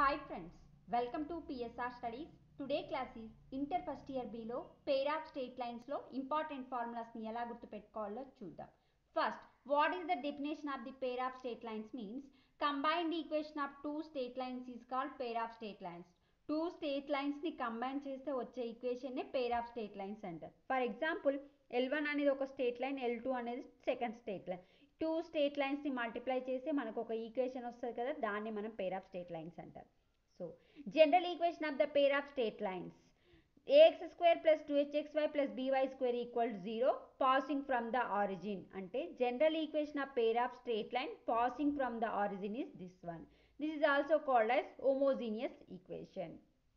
Hi friends, welcome to PSR Studies. Today class is Inter First Year B లో pair of straight lines లో important formulas ని ఎలా గుర్తుపెట్టుకోవాలో చూద్దాం. First, what is the definition of the pair of straight lines means combined equation of two straight lines is called pair of straight lines. Two straight lines ని combine చేస్తే వచ్చే equation నే pair of straight lines అంటారు. For example L1 అనేది ఒక straight line, L2 అనేది second straight line. Two straight లైన్స్ని multiply చేస్తే మనకు ఒక ఈక్వేషన్ వస్తుంది కదా, దాన్ని మనం పేర్ ఆఫ్ స్ట్రేట్ లైన్స్ అంటారు. So general equation of the pair of straight lines ax square plus 2hxy plus by square equal to 0 passing from the origin. అంటే general equation of pair of straight line passing from the origin is this one. This is also called as homogeneous equation.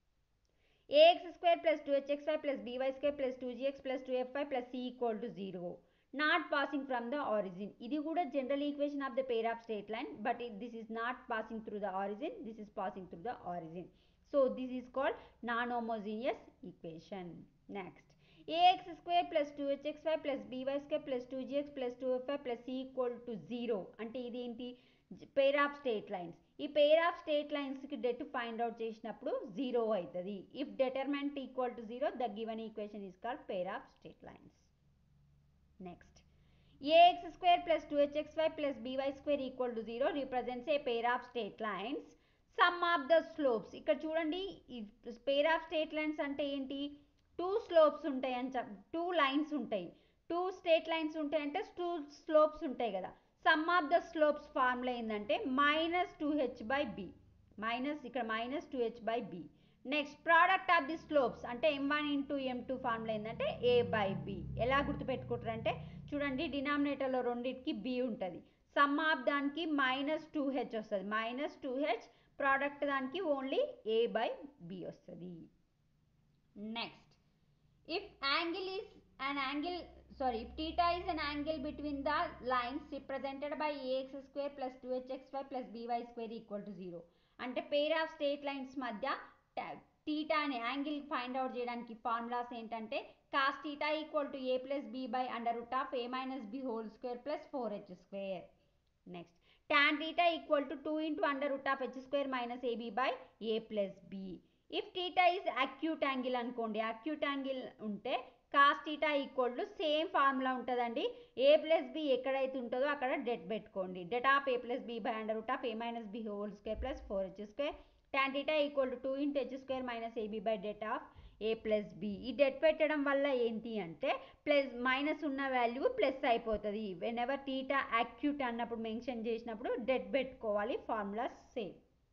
ax square plus 2hxy plus by square plus 2gx plus 2fy plus c equal to 0 not passing from the origin. ఇది కూడా general equation of the pair of straight line, but this is not passing through the origin, this is passing through the origin. So this is called non-homogeneous equation. Next, ax square plus 2hxy plus by square plus 2gx plus 2fy plus c equal to 0 అంటే ఇది ఏంటి, పేర్ of straight lines. ఈ pair of straight లైన్స్కి det find out చేసినప్పుడు 0 అవుతుంది. If determinant equal to 0 the given equation is called pair of straight lines. Next, ax square plus 2hxy plus by square equal to 0 represents a pair of straight lines. Sum of the slopes. ఇక్కడ చూడండి, ఈ pair of straight lines అంటే ఏంటి, two slopes ఉంటాయి అని two lines ఉంటాయి, two straight lines ఉంటాయి అంటే టూ స్లోప్స్ ఉంటాయి కదా. Sum of the slopes formula ఏంటంటే -2h/b, మైనస్ ఇక్కడ -2h/b. Next, product of the slopes అంటే m1 ఇంటూ m2 ఫార్ములా ఏంటంటే a/b. ఎలా గుర్తుపెట్టుకుంటారు అంటే చూడండి, డినామినేటర్లో రెండింటికి b ఉంటుంది, సమ్ ఆఫ్ దానికి -2h వస్తుంది, -2h, ప్రోడక్ట్ దానికి ఓన్లీ a/b వస్తుంది. Next, if angle is an angle, if theta is an angle between the lines represented by ax square plus 2hxy plus by square equal to 0. అంటే pair of straight lines మధ్య theta అనే angle find out చేయడానికి formulas ఏంటంటే cos theta equal to a plus b by under root of a minus b whole square plus 4h square. Next, tan theta equal to 2 into under root of h square minus ab by a plus b. If theta is acute angle అనుకోండి, acute angle ఉంటే cos theta equal to same formula ఉంటుందండి, A plus B ఎక్కడైతే ఉంటుందో అక్కడ det పెట్టుకోండి, det of A plus B by under root of A minus B whole square plus 4h square. tan theta equal to 2 into h square minus AB by det of A plus B. ఈ det పెట్టడం వల్ల ఏంటి అంటే plus minus ఉన్న value plus అయిపోతుంది. Whenever theta acute అన్నప్పుడు mention చేసినప్పుడు det పెట్టుకోవాలి, formula same.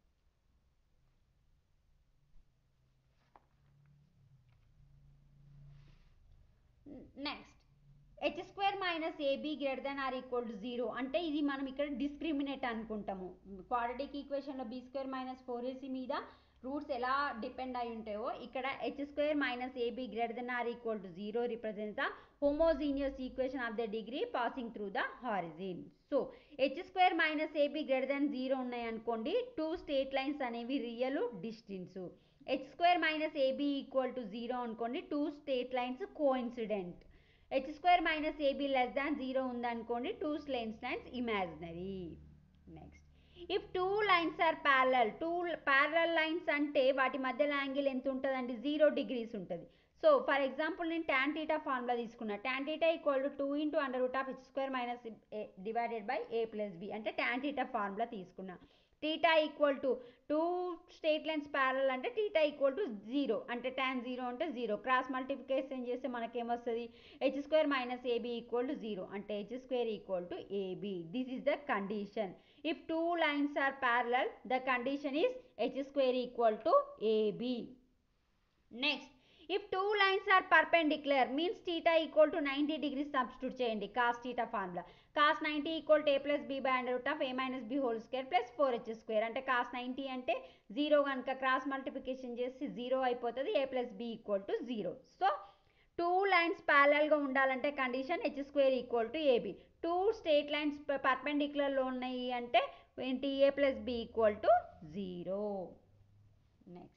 Next, h square minus AB greater than or equal to 0 అంటే ఇది మనం ఇక్కడ డిస్క్రిమినేట్ అనుకుంటాము. క్వాడ్రాటిక్ ఈక్వేషన్లో బీ స్క్వేర్ మైనస్ 4ac మీద రూట్స్ ఎలా డిపెండ్ అయి ఉంటాయో ఇక్కడ h square minus AB greater than or equal to 0 represents the homogeneous equation of the degree passing through the origin. So h square minus AB greater than 0 ఉన్నాయి అనుకోండి, two straight lines అనేవి real distance. h square minus AB equal to 0 అనుకోండి, two straight lines coincident. h square minus AB less than 0 ఉందనుకోండి, two straight lines imaginary. Next, if two lines are parallel, two parallel lines అంటే వాటి మధ్యలో angle ఎంత ఉంటుందండి, 0 degrees ఉంటుంది. So for example నేను tan theta formula తీసుకున్నా, tan theta equal to 2 into under root of h square minus divided by a plus b అంటే tan theta formula తీసుకున్నా. Theta equal to two straight lines parallel అంటే theta equal to 0 అంటే tan 0 అంటే 0, cross multiplication చేస్తే మనకేమొస్తుంది, h square minus AB equal to 0 అంటే h square equal to AB. This is the condition. If two lines are parallel the condition is h square equal to AB. Next, if two lines are perpendicular means theta equal to 90 degrees substitute చేయండి, cos theta formula cos 90 equal to A plus B by under root of A minus B whole square plus 4h square అంటే cos 90 అంటే 0 కనుక cross multiplication చేసి 0 అయిపోతుంది, A plus B equal to 0. So two lines ప్యారలల్గా ఉండాలంటే condition h square equal to AB. Two straight lines పర్పెండిక్యులర్లో ఉన్నాయి అంటే ఏంటి, A plus B equal to 0. Next,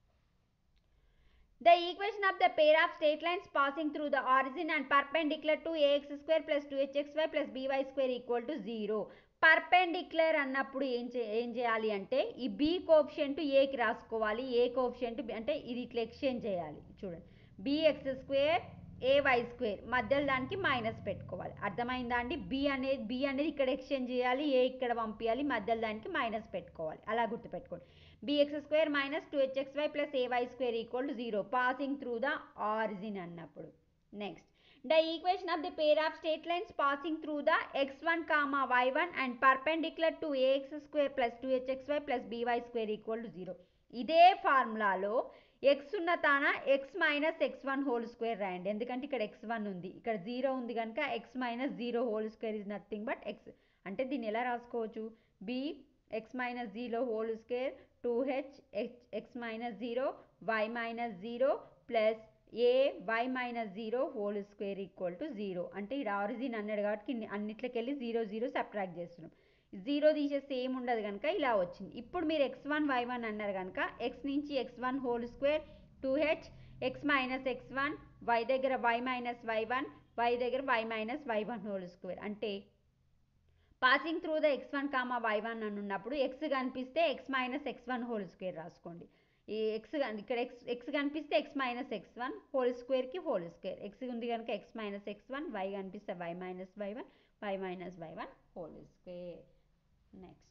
the equation of the pair of straight lines passing through the origin and perpendicular to ax square plus 2hxy plus by square equal to 0. Perpendicular అన్నప్పుడు ఏం చేయాలి అంటే ఈ B coefficient ఏకి రాసుకోవాలి, ఏ coefficient అంటే ఇది ఇట్లా ఎక్స్చేంజ్ చేయాలి. చూడండి, బిఎక్స్ స్క్వేర్ ఏవై స్క్వేర్ మధ్యలో దానికి మైనస్ పెట్టుకోవాలి. అర్థమైందా అండి? బి అనేది ఇక్కడ ఎక్స్చేంజ్ చేయాలి, ఏ ఇక్కడ పంపించాలి, మధ్యలో దానికి మైనస్ పెట్టుకోవాలి. అలా గుర్తుపెట్టుకోండి. B X square minus 2hxy plus A Y square equal to 0 passing through the origin అన్నప్పుడు. Next, the equation of the pair of straight lines passing through the x1 comma y1 and perpendicular to ax square plus 2hxy plus by square equal to 0. ఇదే ఫార్ములాలో X ఉన్న తాన X minus x1 whole square రాయండి. ఎందుకంటే ఇక్కడ x1 ఉంది, ఇక్కడ 0 ఉంది కనుక X minus 0 whole square is nothing but X. అంటే దీన్ని ఎలా రాసుకోవచ్చు? B X minus 0 whole square 2h X minus 0 y minus 0 plus A Y minus 0 whole square equal to 0. అంటే ఇక్కడ ఆరిజిన్ అన్నాడు కాబట్టి అన్నిట్లకి వెళ్ళి 0 0 సబ్ట్రాక్ట్ చేస్తున్నాం. 0 తీసేస్తే ఏం ఉండదు కనుక ఇలా వచ్చింది. ఇప్పుడు మీరు x1 y1 అన్నారు కనుక ఎక్స్ నుంచి x1 whole square 2h X minus x1 y దగ్గర y మైనస్ y1 y దగ్గర y minus y1 whole square. అంటే passing through the x1 comma y1 అని ఉన్నప్పుడు ఎక్స్ కనిపిస్తే X minus x1 whole square రాసుకోండి. ఈ ఎక్స్ ఇక్కడ ఎక్స్ కనిపిస్తే ఎక్స్ మైనస్ x1 హోల్ స్క్వేర్కి హోల్ స్క్వేర్. ఎక్స్ ఉంది కనుక ఎక్స్ మైనస్ x1, వై కనిపిస్తే Y minus y1 Y minus y1 whole square. Next,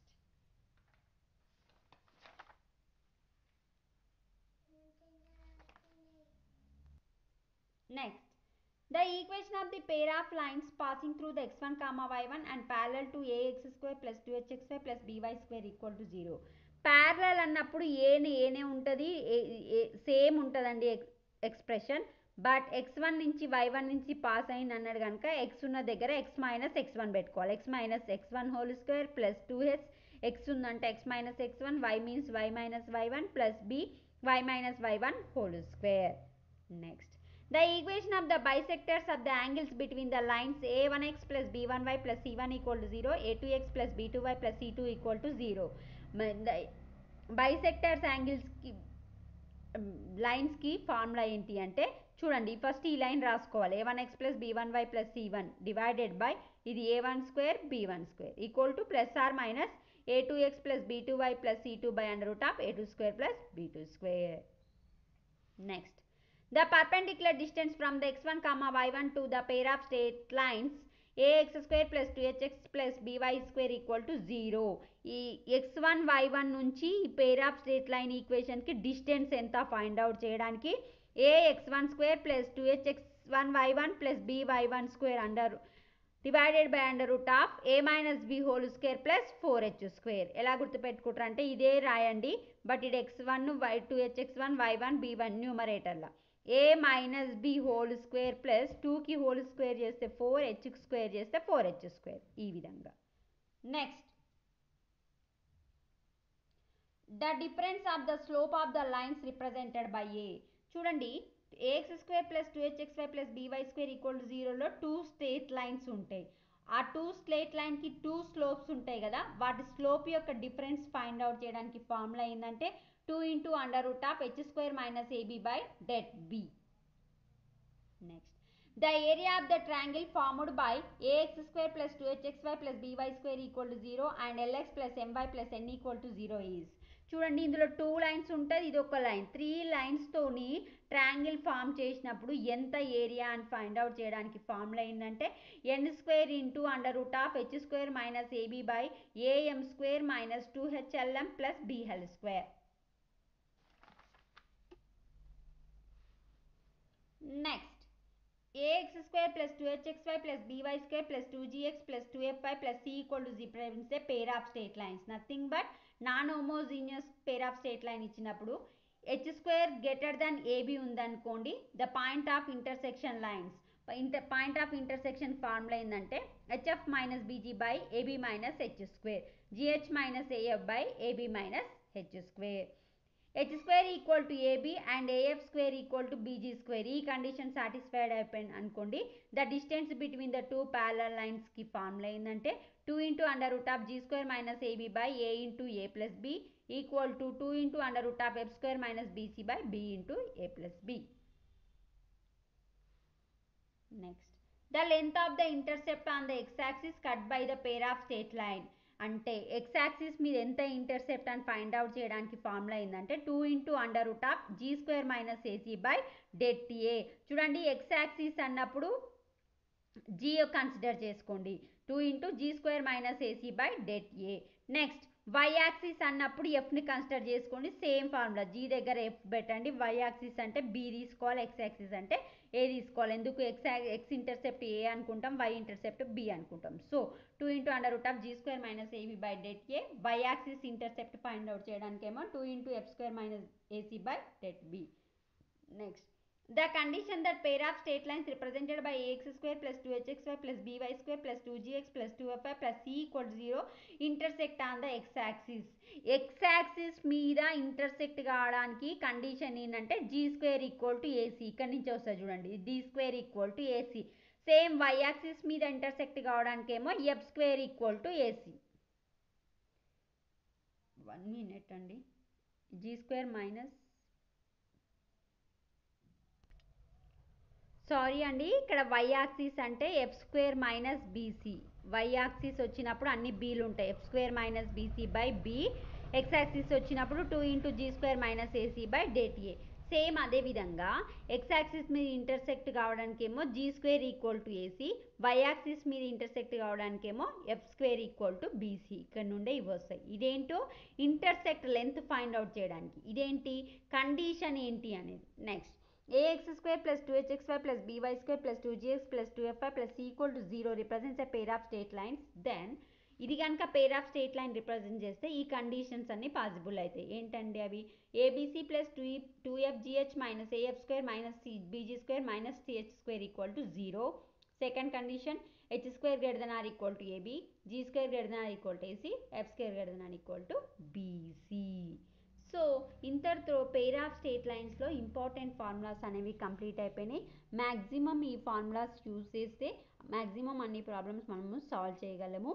the equation of the pair of lines passing through the x1 comma y1 and parallel to ax square plus 2hxy plus by square equal to 0. Parallel అన్నప్పుడు ఏనే ఉంటుంది, same ఉంటుందండి expression. But x1 నుంచి y1 నుంచి pass అయింది అన్నాడు కనుక X ఉన్న దగ్గర ఎక్స్ మైనస్ x1 పెట్టుకోవాలి. X minus x1 whole square plus 2h X ఉందంటే X minus x1 y means y minus y1 plus b y minus y1 whole square. Next, the equation of the bisectors of the angles between the lines a1x plus b1y plus c1 equal to 0, a2x plus b2y plus c2 equal to 0. Bisectors యాంగిల్స్కి లైన్స్కి formula ఏంటి అంటే చూడండి, first ఈ line రాసుకోవాలి. a1x plus b1y plus c1 divided by ఇది a1 square b1 square equal to plus or minus a2x plus b2y plus c2 by under root of a2 square plus b2 square. Next, the perpendicular distance from the x1 comma y1 to the pair of straight lines ax square plus 2hx plus by square equal to 0. ఈ x1 y1 నుంచి ఈ pair of straight line ఈక్వేషన్కి distance ఎంత find out చేయడానికి ax1 square plus 2hx1 y1 plus by1 square under divided by under root of A minus B whole square plus 4h square. ఎలా గుర్తుపెట్టుకుంటారు అంటే ఇదే రాయండి, బట్ ఇది x1 2hx1 y1 b1 న్యూమరేటర్లా A minus B whole square plus 2కి whole square చేస్తే 4h square చేస్తే 4h స్క్వేర్ ఈ విధంగా. Next, the difference of the slope of the lines represented by A. చూడండి, A X square plus 2hxy plus B Y square equal to 0లో 2 straight lines ఉంటాయి. ఆ 2 straight లైన్కి 2 స్లోప్స్ ఉంటాయి కదా, వాటి స్లోప్ యొక్క డిఫరెన్స్ ఫైండ్ అవుట్ చేయడానికి ఫార్ములా ఏంటంటే 2 into under root of h square minus AB by డెట్ B. Next, the area of the triangle formed by ax square plus 2hxy plus by square equal to 0 and lx plus my plus n equal to 0 is. చూడండి, ఇందులో 2 lines ఉంటుంది, ఇది ఒక line. 3 లైన్స్తోని triangle form చేసినప్పుడు ఎంత area అని find out చేయడానికి formula ఏంటంటే N square into under root of H square minus AB by A M square minus 2hLm plus B L square. Next, ax square plus 2hxy plus by square plus 2gx plus 2fy plus c equal to 0 represents a pair of straight lines. Nothing but non homogeneous pair of straight line ఇచ్చినప్పుడు H square greater than A B ఉందనుకోండి, the point of intersection lines. Point of intersection formula ఏంటంటే H F minus B G by A B minus H square, G H minus A F by A B minus H square. h square equal to ab and af square equal to bg square. ఈ condition satisfied అయిపోయింది అనుకోండి, the distance between the 2 parallel lines కి formula ఏంటంటే 2 into under root of G square minus AB by A into A plus B equal to 2 into under root of F square minus B C by B into A plus B. Next, the length of the intercept on the x-axis cut by the pair of straight line. అంటే X axis మీద ఎంత intercept అని find out చేయడానికి formula ఏంటంటే 2 × g²-ac/det. చూడండి X axis అన్నప్పుడు g consider చేసుకోండి 2 × g²-ac/det. Next y axis అన్నప్పుడు ఎఫ్ని కన్సిడర్ చేసుకోండి సేమ్ ఫార్ములా g దగ్గర ఎఫ్ పెట్టండి. y యాక్సిస్ అంటే b తీసుకోవాలి, x యాక్సిస్ అంటే ఏ తీసుకోవాలి. ఎందుకు ఎక్స్ ఇంటర్సెప్ట్ ఏ అనుకుంటాం, y ఇంటర్సెప్ట్ b అనుకుంటాం. So 2 × g²-ac/det. y axis intercept find out చేయడానికేమో 2 × f²-ac/det. Next the condition that pair of straight lines represented by ax² plus 2hxy plus by² plus 2gx plus 2fy plus c equal to 0 intersect on the x axis. x axis మీద intersect కావడానికి condition ఏంటంటే g² = ac. ఇక్కడ నుంచి వస్తుంది చూడండి, d² = ac. సేమ్ y axis మీద intersect కావడానికి ఏమో f² = ac. 1 minute అండి. g² సారీ అండి, ఇక్కడ y యాక్సిస్ అంటే f² - bc. y యాక్సిస్ వచ్చినప్పుడు అన్ని bలు ఉంటాయి, f² - bc/b. x యాక్సిస్ వచ్చినప్పుడు 2 × g²-ac/det. సేమ్ అదే విధంగా x యాక్సిస్ మీద ఇంటర్సెక్ట్ కావడానికి ఏమో g² = ac. y యాక్సిస్ మీద ఇంటర్సెక్ట్ కావడానికి ఏమో f² = bc. ఇక్కడ నుండే ఇవి వస్తాయి. ఇదేంటో ఇంటర్సెక్ట్ లెంత్ ఫైండ్ అవుట్ చేయడానికి, ఇదేంటి కండిషన్ ఏంటి అనేది. Next ax² plus 2hxy plus by² plus 2gx plus 2fy plus c = 0 represents a pair of straight lines. Then ఇది కనుక pair of straight line represent చేస్తే ఈ కండిషన్స్ అన్ని పాసిబుల్ అవుతాయి. ఏంటండి అవి? A B C plus 2fgh minus af² minus bg² minus ch² = 0. Second condition h² greater than or equal to ab, g² greater than or equal to ac, f² greater than or equal to bc. So ఇంతటితో pair of straight లైన్స్లో important formulas అనేవి complete అయిపోయినాయి. Maximum ఈ formulas use చేస్తే maximum అన్ని problems మనము solve చేయగలము.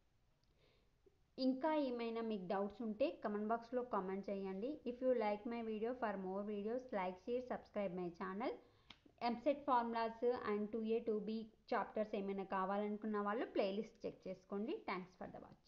ఇంకా ఏమైనా మీకు డౌట్స్ ఉంటే కమెంట్ బాక్స్లో కామెంట్ చేయండి. If you like my video, for more videos like, share, subscribe my channel. EAMCET formulas and 2A 2B chapters ఏమైనా కావాలనుకున్న వాళ్ళు ప్లేలిస్ట్ చెక్ చేసుకోండి. Thanks for the watch.